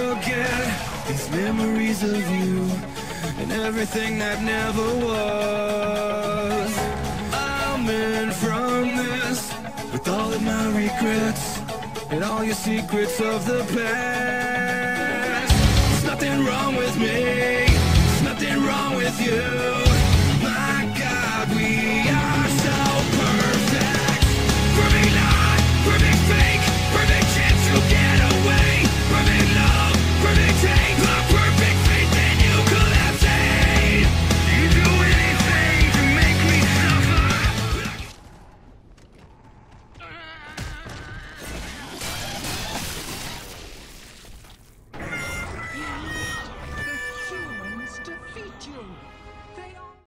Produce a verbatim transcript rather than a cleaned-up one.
forget these memories of you and everything that never was. I'm in from this with all of my regrets and all your secrets of the past. There's nothing wrong with me, there's nothing wrong with you.